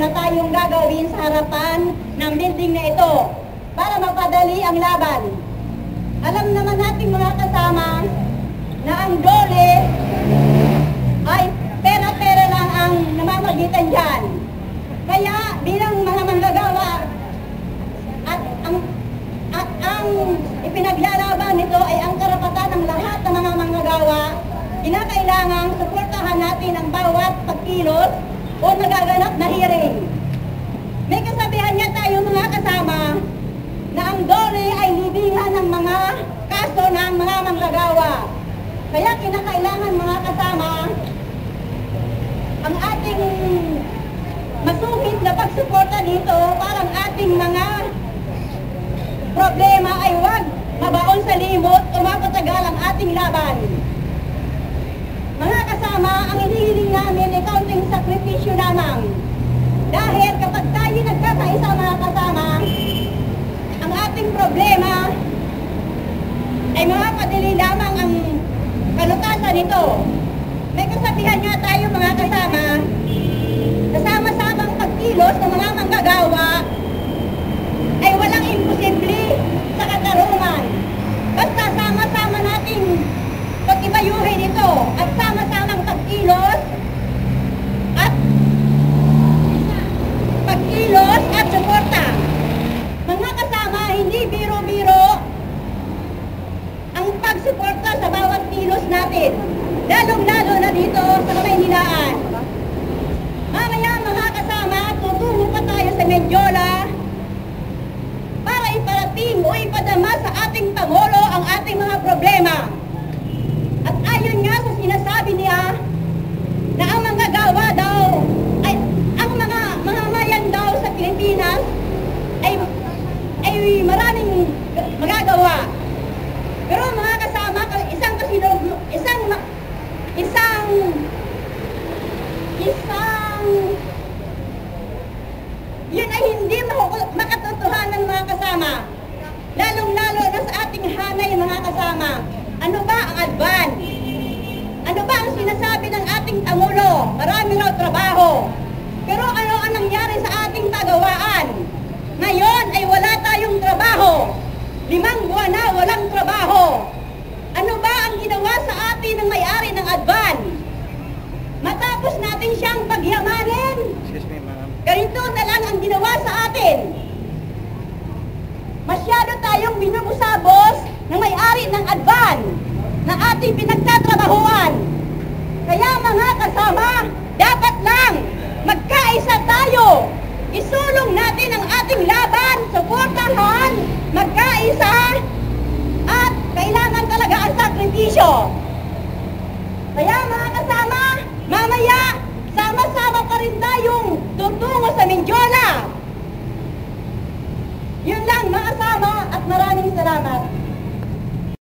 na tayong gagawin sa harapan ng building na ito para mapadali ang laban. Alam naman nating mga kasama na ang DOLE ay pera-pera lang ang namamagitan dyan. Kaya bilang mga manggagawa at ang ipinaglalaban nito ay ang karapatan ng lahat ng mga manggagawa, kinakailangang suportahan natin ang bawat pagkilos o nagaganap na hearing. May kasabihan niya tayo mga kasama na ang DOLE ay libingan ng mga kaso ng mga manggagawa. Kaya kinakailangan mga kasama ang ating masungit na pagsuporta dito para ang ating mga problema ay huwag mabaon sa limot o mapatagal ang ating laban. Mga kasama, ang hinihiling namin ay kaunting sakripisyo lamang. Dahil kapag tayo nagkakaisa mga kasama, ang ating problema ay mapapadali lamang ang kalutasan nito. May kasabihan nga tayo mga kasama, kasama-samang pagkilos ng mga manggagawa ay walang imposible sa katarungan. Basta sama-sama nating pag-ibayuhin ito at sama-samang pagkilos at suporta. Mga kasama, hindi biro-biro ang pagsuporta sa bawat kilos natin, lalong-lalo na dito sa Kamaynilaan. Mamaya mga kasama, tutungo pa tayo sa Mendiola para iparating o ipadama sa ating Pangulo ang ating mga problema. At ayon nga sa sinasabi niya na ang manggagawa daw ay ang mga mamayan daw sa Pilipinas ay maraming magagawa. Pero mga kasama, yun ay hindi makatotohanan mga kasama. Lalong-lalo na sa ating hanay mga kasama. Ano ba ang advan? Ano ba ang sinasabi ng ating Pangulo? Marami raw trabaho. Pero ano ang nangyari sa ating pagawaan? Ngayon ay wala tayong trabaho. 5 buwan na walang trabaho. Ano ba ang ginawa sa atin ng may-ari ng advan? Matapos natin siyang pagyamanin, ganito na lang ang ginawa sa atin. Masyado tayong binubusabos ng may-ari ng advan na ating pinagtatrabahuan. Kaya mga kasama, dapat lang magkaisa tayo. Isulong natin ang ating laban, suportahan, magkaisa, at kailangan talaga ang sakripisyo. Kaya mga kasama, mamaya, sama-sama pa rin tayong tutungo sa Mendiola. Yun lang mga kasama at maraming salamat.